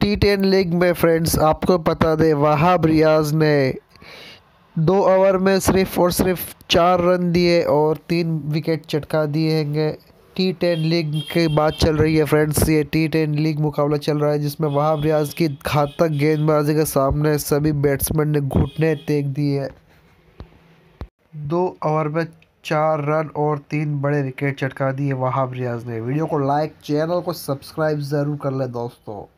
T10 league में friends आपको बता दें, वहाब रियाज ने 2 ओवर में सिर्फ और सिर्फ 4 रन दिए और 3 विकेट चटका दिए हैं। टी10 लीग की बात चल रही है फ्रेंड्स। ये टी10 लीग मुकाबला चल रहा है जिसमें वहाब रियाज की घातक गेंदबाजी के सामने सभी बैट्समैन ने घुटने टेक दिए। 2 ओवर में 4 रन और 3 बड़े विकेट चटका दिए वहाब रियाज ने। वीडियो को लाइक, चैनल को सब्सक्राइब ज़रूर कर ले दोस्तों।